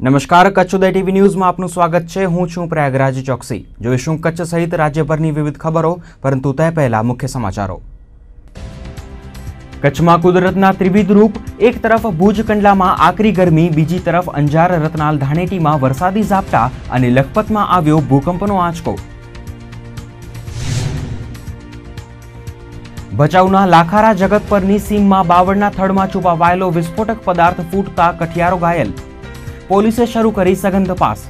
નમસ્કાર, કચ્છ ઉદય ટીવી ન્યૂઝમાં આપનું સ્વાગત છે। હું છું પ્રયાગરાજ ચોકસી। જોઈશું કચ્છ સહિત રાજ્યભરની વિવિધ ખબરો, પરંતુ તે પહેલા મુખ્ય સમાચારો। કચ્છમાં કુદરતના ત્રિવિધ રૂપ। એક તરફ ભુજ કંડલામાં આકરી ગરમી, બીજી તરફ અંજાર રતનાલ ધાણેટીમાં વરસાદી ઝાપટા અને લખપતમાં આવ્યો ભૂકંપનો આંચકો। ભચાઉના લાખારા જગતપરની સીમમાં બાવળના થડમાં છુપાવાયેલો વિસ્ફોટક પદાર્થ ફૂટતા કઠિયારો ઘાયલ। પોલીસે શરૂ કરી સઘન તપાસ।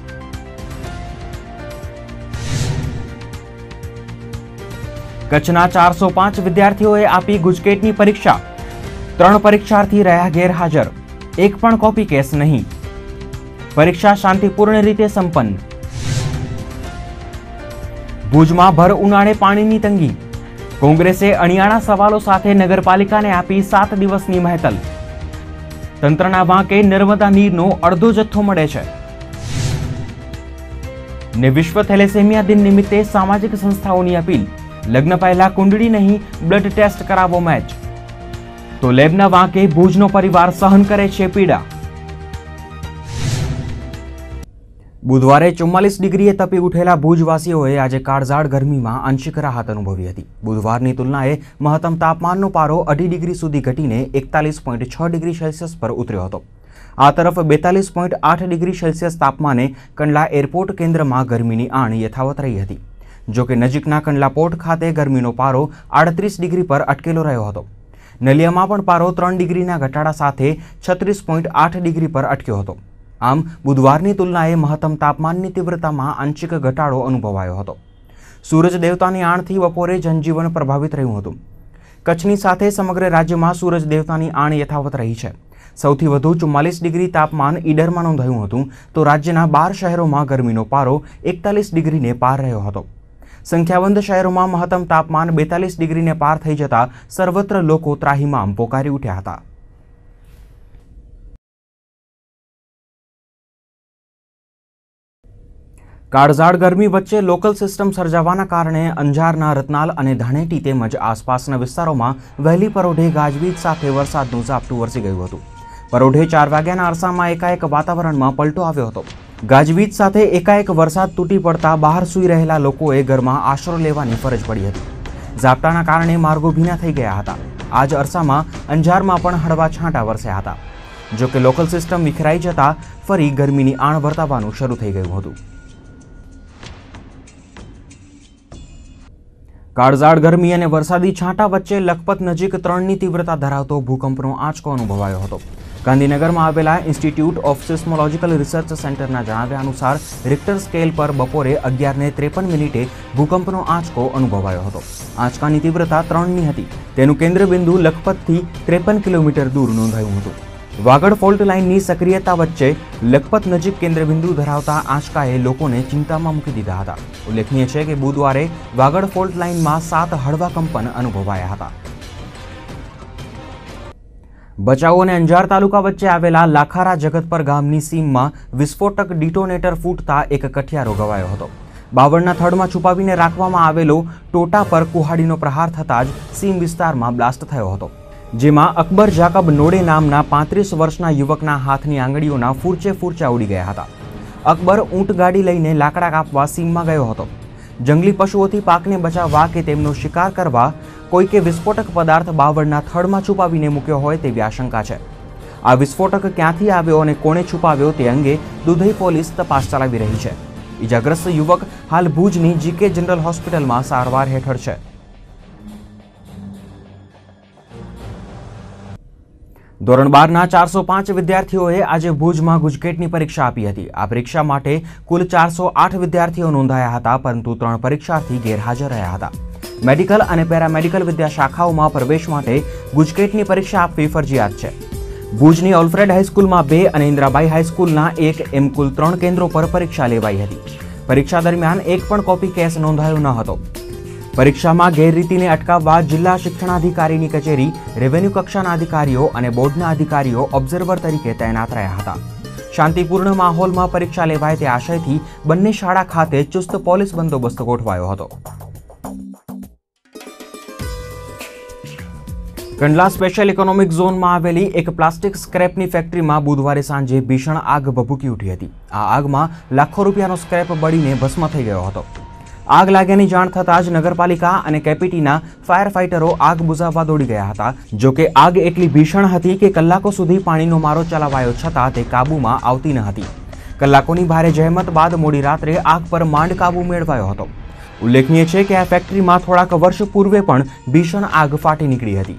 કચ્છના 405 વિદ્યાર્થીઓએ આપી ગુજકેટની પરીક્ષા। 3 પરીક્ષાર્થી રહ્યા ગેરહાજર। એક પણ કોપી કેસ નહીં। પરીક્ષા શાંતિપૂર્ણ રીતે સંપન્ન। ભુજમાં ભર ઉનાળે પાણીની તંગી। કોંગ્રેસે અણિયાળા સવાલો સાથે નગરપાલિકાને આપી 7 દિવસની મહેતલ। તંત્રના વાંકે નર્મદા નીરનો અડધો જથ્થો મળે છે। ને વિશ્વ થેલેસેમિયા દિન નિમિત્તે સામાજિક સંસ્થાઓની અપીલ। લગ્ન પહેલા કુંડળી નહીં, બ્લડ ટેસ્ટ કરાવો મેચ। તો લેબના વાંકે ભુજનો પરિવાર સહન કરે છે પીડા। બુધવારે 44 ડિગ્રીએ તપી ઉઠેલા ભુજવાસીઓએ આજે કાળઝાળ ગરમીમાં આંશિક રાહત અનુભવી હતી। બુધવારની તુલનાએ મહત્તમ તાપમાનનો પારો 2.5 ડિગ્રી સુધી ઘટીને 41.6 ડિગ્રી સેલ્સિયસ પર ઉતર્યો હતો। આ તરફ 42.8 ડિગ્રી સેલ્સિયસ તાપમાને કંડલા એરપોર્ટ કેન્દ્રમાં ગરમીની આણ યથાવત રહી હતી। જો કે નજીકના કંડલા પોર્ટ ખાતે ગરમીનો પારો 38 ડિગ્રી પર અટકેલો રહ્યો હતો। નલિયામાં પણ પારો 3 ડિગ્રીના ઘટાડા સાથે 36.8 ડિગ્રી પર અટક્યો હતો। આમ બુધવારની તુલનાએ મહત્તમ તાપમાનની તીવ્રતામાં આંશિક ઘટાડો અનુભવાયો હતો। સૂરજ દેવતાની આણથી બપોરે જનજીવન પ્રભાવિત રહ્યું હતું। કચ્છની સાથે સમગ્ર રાજ્યમાં સૂરજ દેવતાની આણ યથાવત રહી છે। સૌથી વધુ 44 ડિગ્રી તાપમાન ઈડરમાં નોંધાયું હતું, તો રાજ્યના 12 શહેરોમાં ગરમીનો પારો 41 ડિગ્રીને પાર રહ્યો હતો। સંખ્યાબંધ શહેરોમાં મહત્તમ તાપમાન 42 ડિગ્રીને પાર થઈ જતા સર્વત્ર લોકો ત્રાહિમામ પોકારી ઉઠ્યા હતા। કાળઝાળ ગરમી વચ્ચે લોકલ સિસ્ટમ સર્જાવાના કારણે અંજારના રતનાલ અને ધાણેટી તેમજ આસપાસના વિસ્તારોમાં વહેલી પરોઢે ગાજવીજ સાથે વરસાદનું ઝાપટું વરસી ગયું હતું। પરોઢે 4 વાગ્યાના અરસામાં એકાએક વાતાવરણમાં પલટો આવ્યો હતો। ગાજવીજ સાથે એકાએક વરસાદ તૂટી પડતા બહાર સૂઈ રહેલા લોકોએ ઘરમાં આશરો લેવાની ફરજ પડી હતી। ઝાપટાના કારણે માર્ગો ભીના થઈ ગયા હતા। આ જ અરસામાં અંજારમાં પણ હળવા છાંટા વરસ્યા હતા। જો કે લોકલ સિસ્ટમ વિખરાઈ જતા ફરી ગરમીની આણ વર્તાવાનું શરૂ થઈ ગયું હતું। કાળઝાળ ગરમી અને વરસાદી છાંટા વચ્ચે લખપત નજીક 3ની તીવ્રતા ધરાવતો ભૂકંપનો આંચકો અનુભવાયો હતો। ગાંધીનગરમાં આવેલા ઇન્સ્ટિટ્યૂટ ઓફ સિસ્મોલોજીકલ રિસર્ચ સેન્ટરના જણાવ્યા અનુસાર રિક્ટર સ્કેલ પર બપોરે 11:53 ભૂકંપનો આંચકો અનુભવાયો હતો। આંચકાની તીવ્રતા 3ની હતી। તેનું કેન્દ્રબિંદુ લખપતથી 53 કિલોમીટર દૂર નોંધાયું હતું। વાગડ ફોલ્ટ લાઇનની સક્રિયતા વચ્ચે લખપત નજીક કેન્દ્રબિંદુ ધરાવતા આંચકાએ લોકોને ચિંતામાં મૂકી દીધા હતા। ઉલ્લેખનીય છે કે બુધવારે વાગડ ફોલ્ટ લાઇનમાં 7 હળવા કંપન અનુભવાયા હતા। ભચાઉ અને અંજાર તાલુકા વચ્ચે આવેલા લાખારા જગતપર ગામની સીમમાં વિસ્ફોટક ડિટોનેટર ફૂટતા એક કઠિયારો ઘવાયો હતો। બાવળના થડમાં છુપાવીને રાખવામાં આવેલો ટોટા પર કુહાડીનો પ્રહાર થતાં જ સીમ વિસ્તારમાં બ્લાસ્ટ થયો હતો, જેમાં અકબર જાકબ નોડે નામના 35 વર્ષના યુવકના હાથની આંગળીઓના ફૂરચા ઉડી ગયા હતા। અકબર ઊંટ ગાડી લઈને લાકડા કાપવા સીમમાં ગયો હતો। જંગલી પશુઓથી પાકને બચાવવા કે તેમનો શિકાર કરવા કોઈકે વિસ્ફોટક પદાર્થ બાવળના થડમાં છુપાવીને મૂક્યો હોય તેવી આશંકા છે। આ વિસ્ફોટક ક્યાંથી આવ્યો અને કોણે છુપાવ્યો તે અંગે દુધઈ પોલીસ તપાસ ચલાવી રહી છે। ઇજાગ્રસ્ત યુવક હાલ ભુજની જીકે જનરલ હોસ્પિટલમાં સારવાર હેઠળ છે। ધોરણ 12ના 405 વિદ્યાર્થીઓએ આજે ભુજમાં ગુજકેટની પરીક્ષા આપી હતી। આ પરીક્ષા માટે કુલ 408 વિદ્યાર્થીઓ નોંધાયા હતા, પરંતુ 3 પરીક્ષાર્થી ગેરહાજર રહ્યા હતા। મેડિકલ અને પેરામેડિકલ વિદ્યા શાખાઓમાં પ્રવેશ માટે ગુજકેટની પરીક્ષા આપવી ફરજિયાત છે। ભુજની ઓલ્ફ્રેડ હાઈસ્કૂલમાં 2 અને ઇન્દ્રાબાઈ હાઈસ્કૂલના 1 એમ કુલ 3 કેન્દ્રો પર પરીક્ષા લેવાઈ હતી। પરીક્ષા દરમિયાન એક પણ કોપી કેસ નોંધાયો ન હતો। પરીક્ષામાં ગેરરીતિને અટકાવવા જિલ્લા શિક્ષણાધિકારીની કચેરી, રેવન્યુ કક્ષાના અધિકારીઓ અને બોર્ડના અધિકારીઓ ઓબ્ઝર્વર તરીકે તૈનાત રહ્યા હતા। શાંતિપૂર્ણ માહોલમાં પરીક્ષા લેવાય તે આશયથી બંને શાળા ખાતે ચુસ્ત પોલીસ બંદોબસ્ત ગોઠવાયો હતો। કંડલા સ્પેશિયલ ઇકોનોમિક ઝોનમાં આવેલી એક પ્લાસ્ટિક સ્ક્રેપની ફેક્ટરીમાં બુધવારે સાંજે ભીષણ આગ ભભૂકી ઉઠી હતી। આ આગમાં લાખો રૂપિયાનો સ્ક્રેપ બળીને ભસ્મ થઈ ગયો હતો। આગ લાગ્યાની જાણ થતાં જ નગરપાલિકા અને કેપીટીના ફાયર ફાઇટરો આગ બુઝાવવા દોડી ગયા હતા। જોકે આગ એટલી ભીષણ હતી કે કલાકો સુધી પાણીનો મારો ચલાવાયો છતાં તે કાબૂમાં આવતી ન હતી। કલાકોની ભારે જહેમત બાદ મોડી રાત્રે આગ પર માંડ કાબૂ મેળવાયો હતો। ઉલ્લેખનીય છે કે આ ફેક્ટરીમાં થોડાક વર્ષ પૂર્વે પણ ભીષણ આગ ફાટી નીકળી હતી।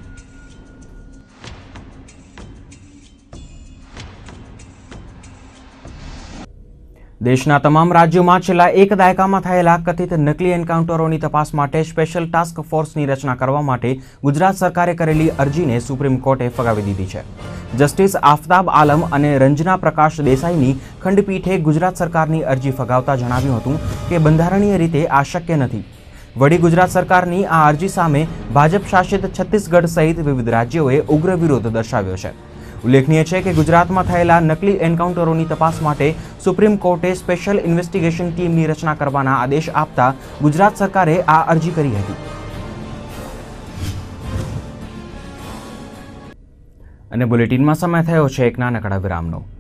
દેશના તમામ રાજ્યોમાં છેલ્લા એક દાયકામાં થયેલા કથિત નકલી એન્કાઉન્ટરોની તપાસ માટે સ્પેશિયલ ટાસ્ક ફોર્સની રચના કરવા માટે ગુજરાત સરકારે કરેલી અરજીને સુપ્રીમ કોર્ટે ફગાવી દીધી છે। જસ્ટિસ આફતાબ આલમ અને રંजना પ્રકાશ દેસાઈની ખંડપીઠે ગુજરાત સરકારની અરજી ફગાવતા જણાવ્યું હતું કે બંધારણીય રીતે આ શક્ય નથી। વળી ગુજરાત સરકારની આ અરજી સામે ભાજપ શાસિત છત્તીસગઢ સહિત વિવિધ રાજ્યોએ ઉગ્ર વિરોધ દર્શાવ્યો છે। ઉલ્લેખનીય છે કે ગુજરાતમાં થયેલા નકલી એન્કાઉન્ટરોની તપાસ માટે સુપ્રીમ કોર્ટે સ્પેશિયલ ઇન્વેસ્ટિગેશન ટીમની રચના કરવાના આદેશ આપતા ગુજરાત સરકારે આ અરજી કરી હતી। અને બુલેટિનમાં સમય થયો છે એક નાનકડા વિરામનો।